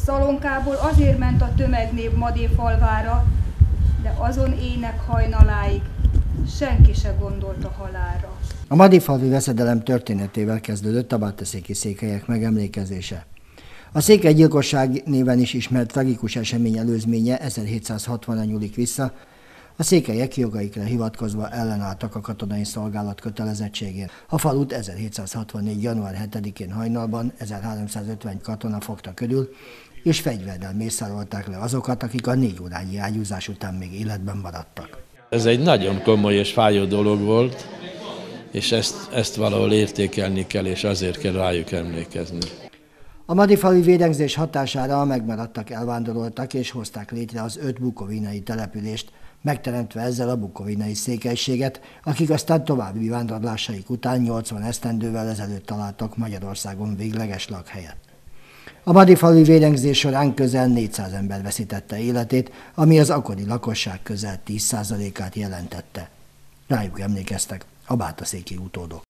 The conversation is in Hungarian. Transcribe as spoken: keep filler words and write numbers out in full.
Szalonkából azért ment a tömegnév Madéfalvára, de azon ének hajnaláig senki se gondolt a halálra. A madéfalvi veszedelem történetével kezdődött a bátaszéki székelyek megemlékezése. A székelygyilkosság néven is ismert tragikus esemény előzménye ezerhétszázhatvanra nyúlik vissza, a székelyek jogaikra hivatkozva ellenálltak a katonai szolgálat kötelezettségén. A falut ezerhétszázhatvannégy. január hetedikén hajnalban ezerháromszázötven katona fogta körül, és fegyverrel mészárolták le azokat, akik a négy órányi ágyúzás után még életben maradtak. Ez egy nagyon komoly és fájó dolog volt, és ezt, ezt valahol értékelni kell, és azért kell rájuk emlékezni. A madéfalvi vérengzés hatására a megmaradtak elvándoroltak és hozták létre az öt bukovinai települést, megteremtve ezzel a bukovinai székelységet, akik aztán további vándorlásaik után nyolcvan esztendővel ezelőtt találtak Magyarországon végleges lakhelyet. A madéfalvi vérengzés során közel négyszáz ember veszítette életét, ami az akkori lakosság közel tíz százalékát jelentette. Rájuk emlékeztek a bátaszéki utódok.